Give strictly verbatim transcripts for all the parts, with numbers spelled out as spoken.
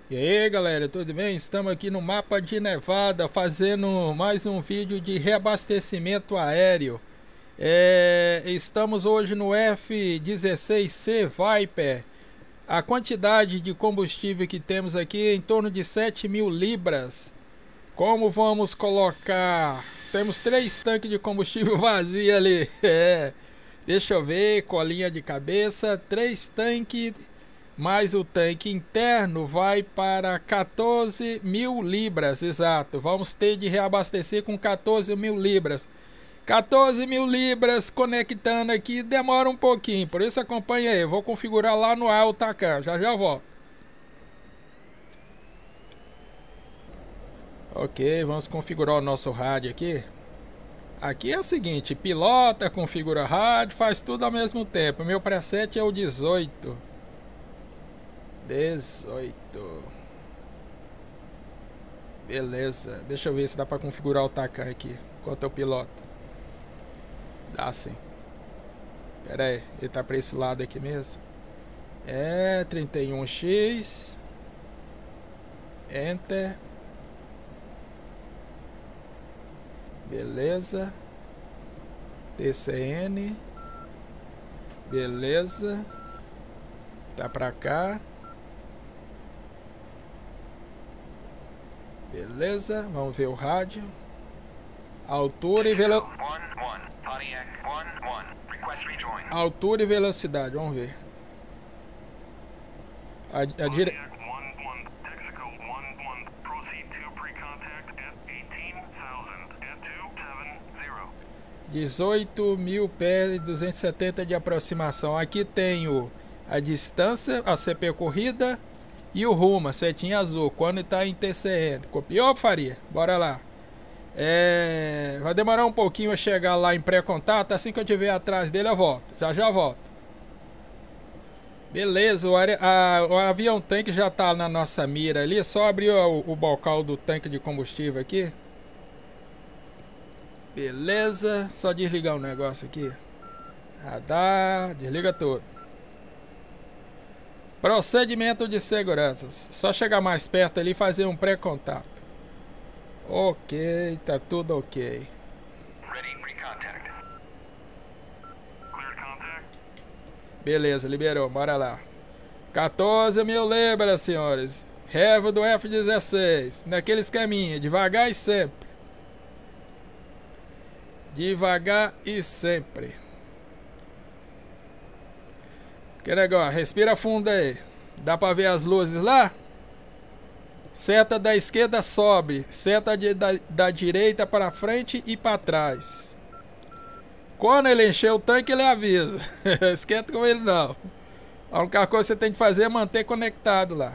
E aí galera, tudo bem? Estamos aqui no mapa de Nevada fazendo mais um vídeo de reabastecimento aéreo. É, estamos hoje no F dezesseis C Viper. A quantidade de combustível que temos aqui é em torno de sete mil libras. Como vamos colocar? Temos três tanques de combustível vazio ali. É. Deixa eu ver, colinha de cabeça, três tanques. Mas o tanque interno vai para quatorze mil libras, exato. Vamos ter de reabastecer com quatorze mil libras. quatorze mil libras conectando aqui demora um pouquinho, por isso acompanha aí. Eu vou configurar lá no Altacan, já já volto. Ok, vamos configurar o nosso rádio aqui. Aqui é o seguinte, pilota, configura rádio, faz tudo ao mesmo tempo. Meu preset é o dezoito. dezoito. Beleza. Deixa eu ver se dá pra configurar o Tacan aqui enquanto eu piloto. Dá sim. Pera aí, ele tá pra esse lado aqui mesmo. É, trinta e um X. Enter. Beleza. T C N. Beleza. Tá pra cá. Beleza, vamos ver o rádio. Altura e velocidade. Altura e velocidade, vamos ver. A, a dire... dezoito mil pés e duzentos e setenta de aproximação. Aqui tenho a distância a ser percorrida e o rumo, a setinha azul, quando está em T C N. Copiou, Faria? Bora lá. É... Vai demorar um pouquinho a chegar lá em pré-contato. Assim que eu estiver atrás dele eu volto. Já já volto. Beleza, o, are... a... o avião tanque já está na nossa mira ali. Só abrir o... o bocal do tanque de combustível aqui. Beleza, só desligar o negócio aqui. Radar, desliga tudo. Procedimento de segurança. Só chegar mais perto ali e fazer um pré-contato. Ok, tá tudo ok. Beleza, liberou, bora lá. quatorze mil libras, senhores. Revo do F dezesseis. Naquele esqueminha, devagar e sempre. Devagar e sempre. Que negócio, respira fundo aí. Dá pra ver as luzes lá? Seta da esquerda sobe. Seta de, da, da direita para frente e para trás. Quando ele encher o tanque, ele avisa. Esquenta com ele não. A única coisa que você tem que fazer é manter conectado lá.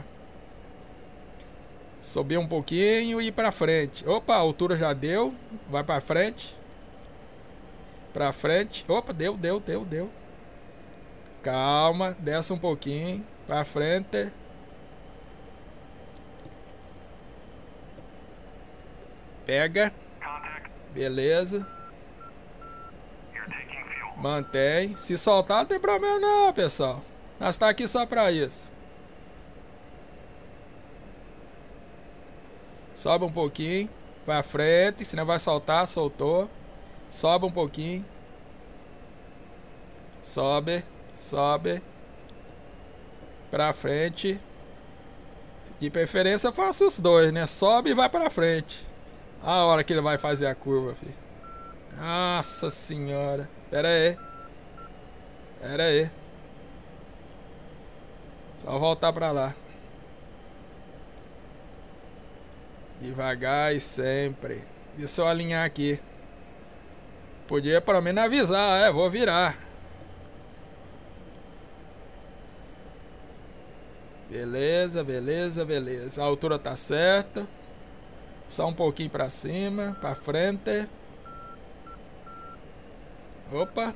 Subir um pouquinho e ir para frente. Opa, a altura já deu. Vai para frente. Pra frente. Opa, deu, deu, deu, deu. Calma, desce um pouquinho. Pra frente. Pega. Beleza. Mantém. Se soltar não tem problema não, pessoal. Nós tá aqui só pra isso. Sobe um pouquinho. Pra frente. Senão vai soltar, soltou. Sobe um pouquinho. Sobe. Sobe. Pra frente. De preferência faça os dois, né? Sobe e vai pra frente. A hora que ele vai fazer a curva, filho. Nossa senhora. Pera aí. Pera aí. Só voltar pra lá. Devagar e sempre. E só alinhar aqui. Podia pelo menos avisar, é, vou virar. Beleza, beleza, beleza. A altura tá certa. Só um pouquinho pra cima, pra frente. Opa.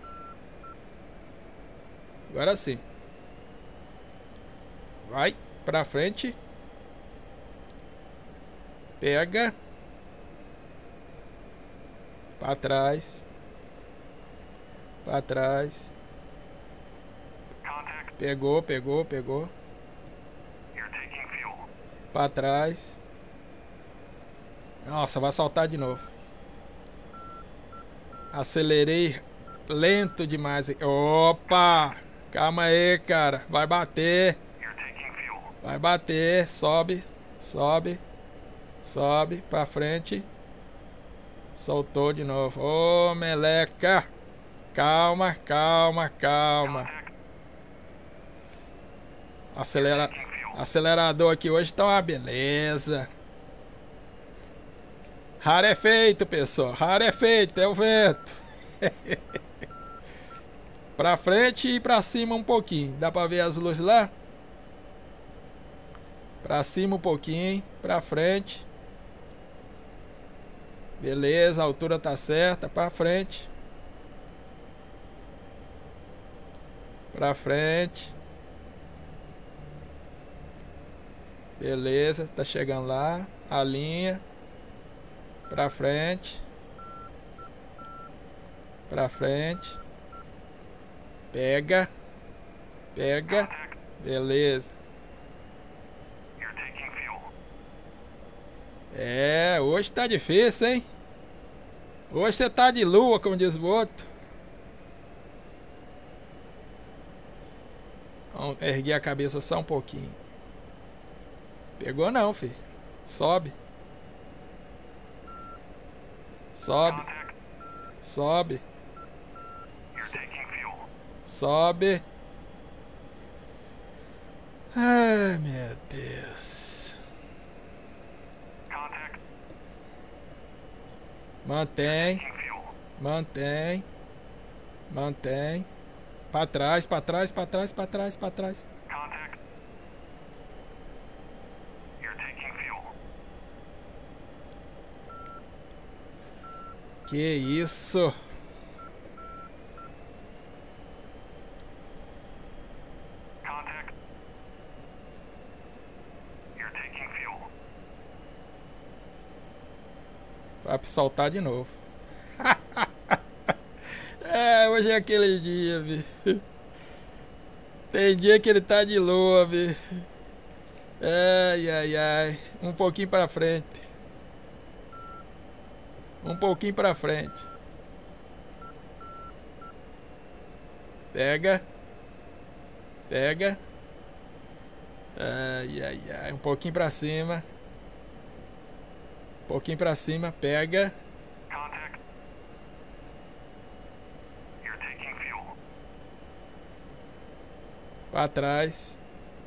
Agora sim. Vai, pra frente. Pega. Pra trás. Pra trás. Pegou, pegou, pegou. Para trás. Nossa, vai saltar de novo. Acelerei lento demais. Opa! Calma aí, cara. Vai bater. Vai bater. Sobe. Sobe. Sobe. Pra frente. Soltou de novo. Ô, meleca. Calma, calma, calma. Acelera... Acelerador aqui hoje tá uma beleza. Rarefeito, pessoal. Rarefeito. É o vento. Pra frente e pra cima um pouquinho. Dá pra ver as luzes lá? Pra cima um pouquinho. Pra frente. Beleza, a altura tá certa. Pra frente. Pra frente. Beleza, tá chegando lá. A linha. Pra frente. Pra frente. Pega. Pega. Beleza. É, hoje tá difícil, hein? Hoje você tá de lua, como diz o outro. Vamos erguer a cabeça só um pouquinho. Pegou não, filho. Sobe. Sobe. Sobe. Sobe. Ai, meu Deus. Mantém. Mantém. Mantém. Pra trás, pra trás, pra trás, pra trás, pra trás. Que isso? Vai soltar de novo. É, hoje é aquele dia, vi. Tem dia que ele tá de lua, vi. Ai, ai, ai. Um pouquinho pra frente. Um pouquinho pra frente. Pega. Pega. Ai, ai, ai. Um pouquinho pra cima. Um pouquinho pra cima. Pega. Pra trás.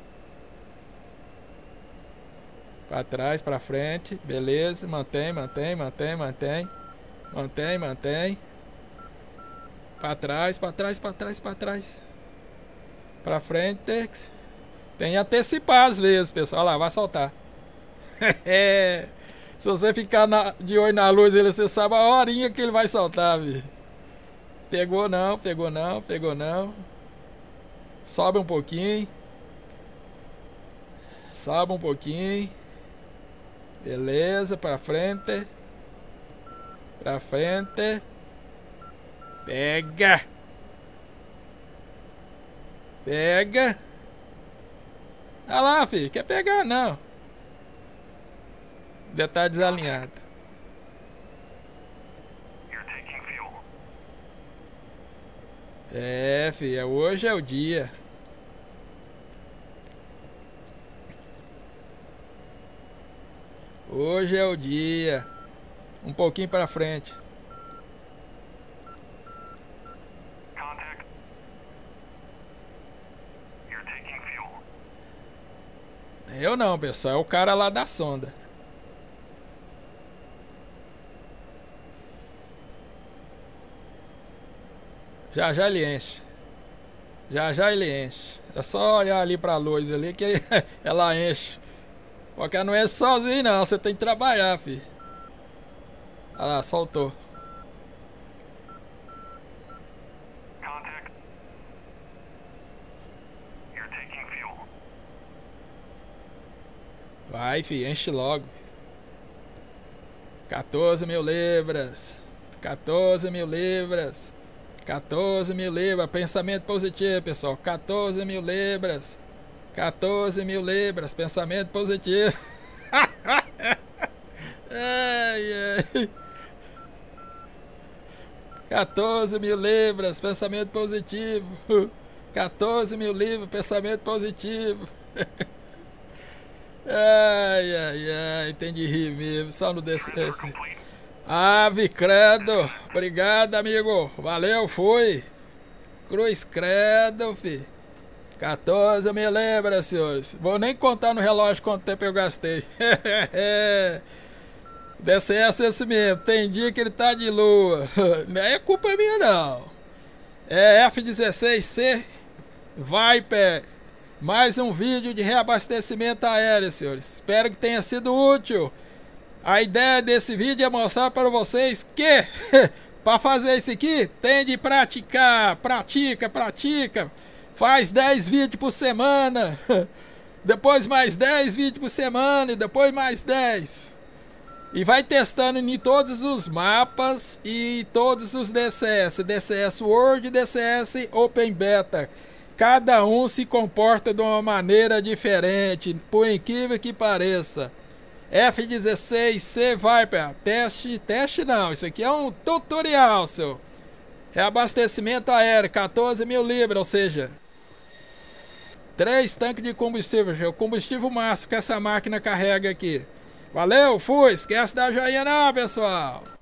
Pra trás, pra frente. Beleza. Mantém, mantém, mantém, mantém. Mantém, mantém. Pra trás, pra trás, pra trás, pra trás. Pra frente. Tem que antecipar às vezes, pessoal. Olha lá, vai soltar. Se você ficar na, de olho na luz, ele, você sabe a horinha que ele vai soltar, viu? Pegou não, pegou não, pegou não. Sobe um pouquinho. Sobe um pouquinho. Beleza, pra frente. Pra frente. Pega. Pega. Olha lá, filho. Quer pegar, não. Ainda tá desalinhado. É, filho. Hoje é o dia. Hoje é o dia. Um pouquinho para frente. Eu não, pessoal. É o cara lá da sonda. Já já ele enche. Já já ele enche. É só olhar ali pra luz ali que ela enche. Porque não é sozinho não. Você tem que trabalhar, filho. Olha lá, soltou. Vai, filho, enche logo. quatorze mil libras. quatorze mil libras. quatorze mil libras. Pensamento positivo, pessoal. quatorze mil libras. quatorze mil libras. Pensamento positivo. quatorze mil libras, pensamento positivo. quatorze mil libras, pensamento positivo. Ai, ai, ai, tem de rir mesmo, só no desse. Ave credo, obrigado, amigo, valeu, fui. Cruz credo, fi. quatorze mil libras, senhores. Vou nem contar no relógio quanto tempo eu gastei. D C S esse mesmo, tem dia que ele tá de lua. Não é culpa minha não. É F dezesseis C Viper. Mais um vídeo de reabastecimento aéreo, senhores. Espero que tenha sido útil. A ideia desse vídeo é mostrar para vocês que para fazer isso aqui tem de praticar. Pratica, pratica. Faz dez vídeos por semana. Depois mais dez vídeos por semana. E depois mais dez. E vai testando em todos os mapas e todos os D C S. D C S World e D C S Open Beta. Cada um se comporta de uma maneira diferente, por incrível que pareça. F dezesseis C Viper, teste, teste não, isso aqui é um tutorial, seu. Reabastecimento aéreo, quatorze mil libras, ou seja, três tanques de combustível, é o combustível máximo que essa máquina carrega aqui. Valeu, fui, esquece da joinha não, pessoal.